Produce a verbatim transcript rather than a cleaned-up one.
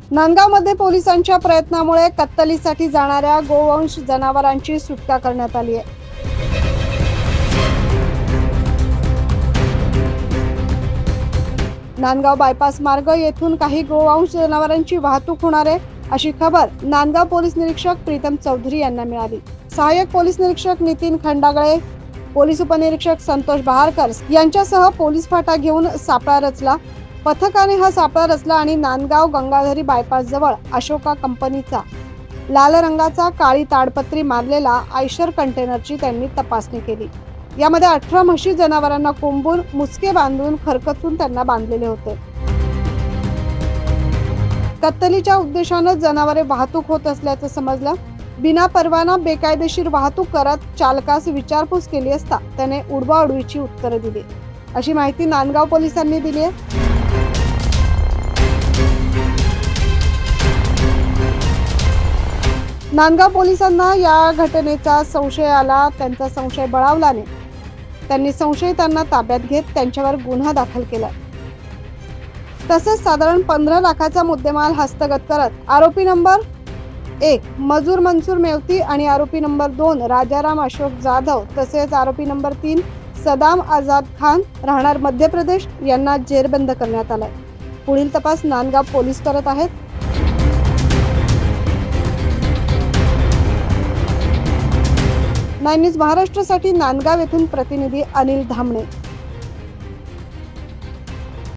नांदगावमध्ये पोलिसांच्या प्रयत्नामुळे कत्तलीसाठी जाणाऱ्या गोवंश जनावरांची सुटका करण्यात आली आहे। नांदगाव बायपास मार्ग येथून काही गोवंश जनावरांची वाहतूक होणार आहे, अशी खबर नांदगाव पोलीस निरीक्षक प्रीतम चौधरी यांना मिळाली। सहाय्यक पोलीस निरीक्षक नितीन खंडागळे, पोलीस उपनिरीक्षक संतोष बहारकर यांच्यासह पोलीस फाटा घेऊन सापळा रचला। पथकाने हा सापळा रचला आणि नांदगाव गंगाधरी बायपास जवळ अशोका कंपनीचा लाल रंगाचा काळी ताडपत्री मारलेला आयशर कंटेनरची त्यांनी तपासणी केली। यामध्ये अठरा म्हशी जनावरांना कोंबून मुसके बांधून खरकतून त्यांना बांधलेले होते। कत्तलीच्या उद्देशाने जनावरे वाहतूक होत असल्याचं समजलं। बिना परवाना बेकायदेशीर वाहतूक करत चालकास विचारपूस केली असता त्याने उडवाउडवीची उत्तरे दिली, अशी माहिती नांदगाव पोलिसांनी दिली आहे। नांदगाव पोलिसांना या घटनेचा संशय आला। त्यांचा संशय बळावल्याने त्यांनी संशयितांना ताब्यात घेत त्यांच्यावर गुन्हा दाखल केला। तसेच साधारण पंधरा लाखाचा मुद्देमाल हस्तगत करत आरोपी नंबर एक मजूर मंसूर मेवती आणि आरोपी नंबर दोन राजाराम अशोक जाधव तसेच आरोपी नंबर तीन सदाम आझाद खान राहणार मध्य प्रदेश यांना जेरबंद करण्यात आलाय। पुढील तपास नांदगाव पोलीस करत आहेत। नाइन न्यूज महाराष्ट्रासाठी नांदगाव येथून प्रतिनिधी अनिल धामणे।